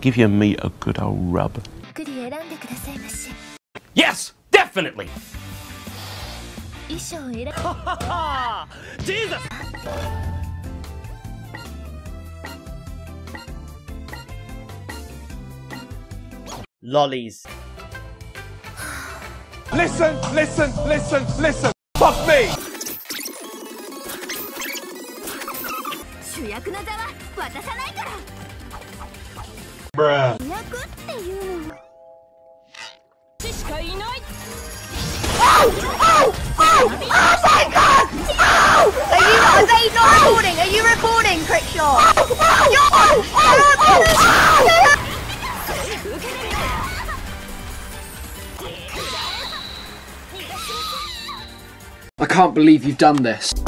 give your meat a good old rub. Yes! Definitely! Jesus! Lollies. Listen, listen, listen, listen. Fuck me! Bruh. Oh my god! Are they not recording? Are you recording, Crickshaw? I can't believe you've done this.